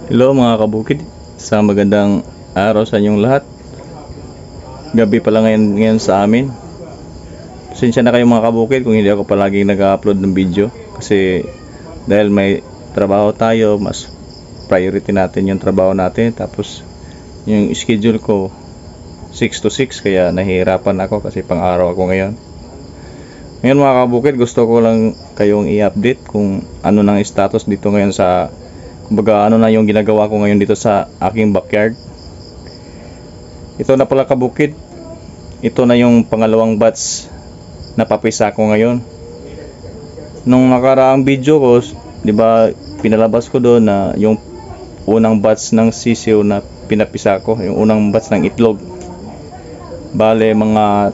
Hello mga kabukid, sa magandang araw sa inyong lahat. Gabi pala ngayon sa amin. Pasensya na kayo mga kabukid kung hindi ako palaging nag-upload ng video, kasi dahil may trabaho tayo, mas priority natin yung trabaho natin. Tapos yung schedule ko 6 to 6, kaya nahihirapan ako kasi pang araw ako ngayon. Ngayon mga kabukid, gusto ko lang kayong i-update kung ano nang status dito ngayon sa, kumbaga ano na yung ginagawa ko ngayon dito sa aking backyard. Ito na pala kabukid, ito na yung pangalawang batch na papisa ko ngayon. Nung nakaraang video ko, di ba, pinalabas ko doon na yung unang batch ng sisiw na pinapisa ko, yung unang batch ng itlog. Bale mga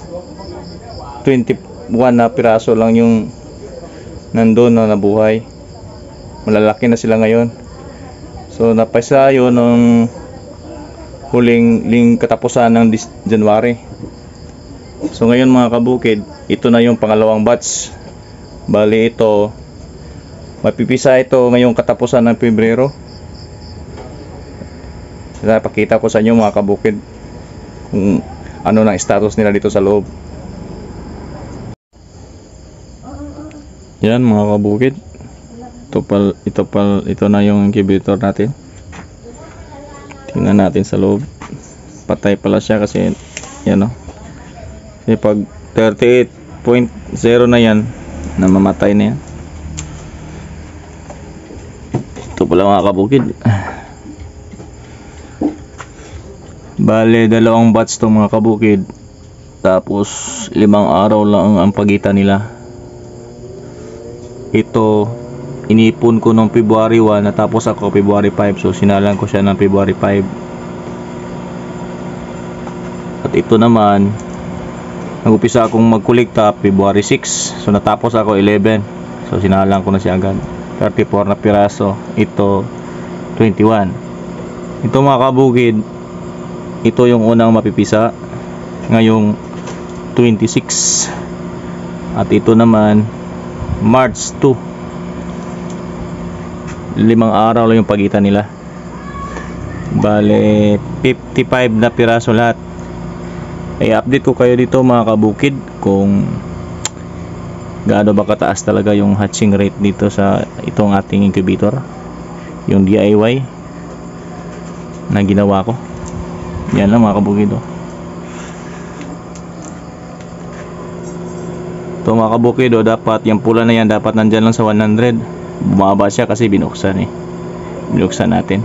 21 na piraso lang yung nandun na nabuhay. Malalaki na sila ngayon. So napisa yun nung huling katapusan ng January. So ngayon mga kabukid, ito na yung pangalawang batch. Bali ito, mapipisa ito ngayong katapusan ng Pebrero. Pakita ko sa inyo mga kabukid kung ano na status nila dito sa loob. Yan mga kabukid, ito na yung incubator natin. Tingnan natin sa loob. Patay pala siya kasi yan o. Kasi pag 38.0 na yan, namamatay na yan. Ito pala mga kabukid. Bale dalawang batch to mga kabukid. Tapos 5 araw lang ang pagitan nila. Ito inipon ko noong February 1, natapos ako February 5, so sinalang ko siya ng February 5. At ito naman, nag-upisa akong magkolekta February 6, so natapos ako 11, so sinalang ko na siya agad. 34 na piraso, ito 21. Ito mga kabukid, ito yung unang mapipisa ngayong 26, at ito naman March 2. 5 araw lang yung pagitan nila. Bale 55 na piraso lahat. Ay update ko kayo dito mga kabukid kung gaano ba kataas talaga yung hatching rate dito sa itong ating incubator, yung DIY na ginawa ko. Yan lang mga kabukid oh. Ito mga kabukid oh, dapat yung pula na yan dapat nandyan lang sa 100. Bumaba siya kasi binuksan binuksan natin.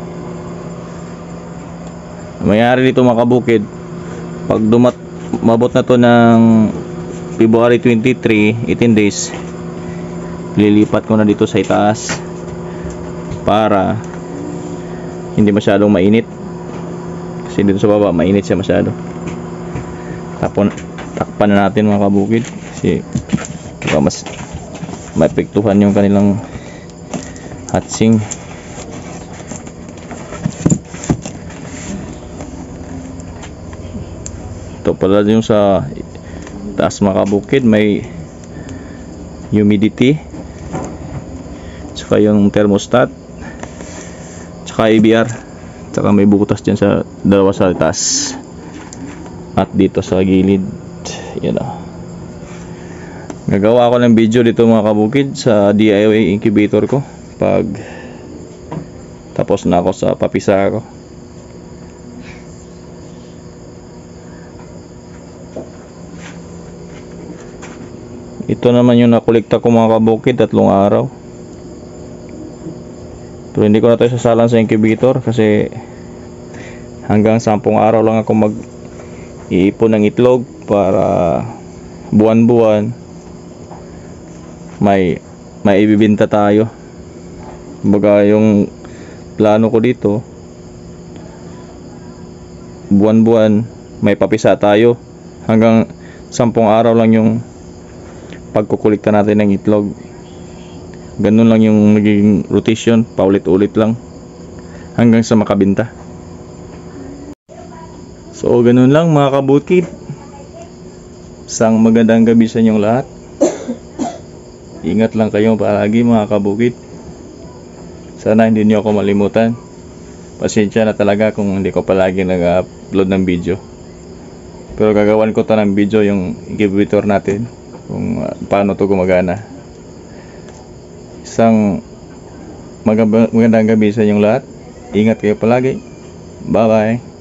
Mayari dito mga kabukid, pag mabot na to ng February 23, 18 days, lilipat ko na dito sa itaas para hindi masyadong mainit, kasi dito sa baba mainit siya masyado. Takpan na natin mga kabukid kasi baka mas maepektuhan yung kanilang hatching. Ito pala yung sa taas mga kabukid, may humidity, tsaka yung thermostat, tsaka ABR, tsaka may butas dyan sa dalawa sa taas at dito sa gilid. Yan o. Gagawa ako ng video dito mga kabukid sa DIY incubator ko pag tapos na ako sa papisa ko. Ito naman yung nakolekta ko mga kabukid, 3 araw. Pero hindi ko na tayo sasalan sa incubator kasi hanggang 10 araw lang ako mag-iipon ng itlog para buwan-buwan may ibibenta tayo. Kumbaga yung plano ko dito, buwan-buwan may papisa tayo, hanggang 10 araw lang yung pagkukulikta natin ng itlog. Ganun lang yung magiging rotation, paulit-ulit lang hanggang sa makabenta. So ganun lang mga kabukid. Isang magandang gabi sa inyong lahat. Ingat lang kayo palagi mga kabukid. Sana hindi niyo ako malimutan. Pasensya na talaga kung hindi ko palagi nag-upload ng video. Pero gagawan ko to ng video yung incubator natin kung paano to gumagana. Isang magandang gabi sa inyong lahat. Ingat kayo palagi. Bye bye.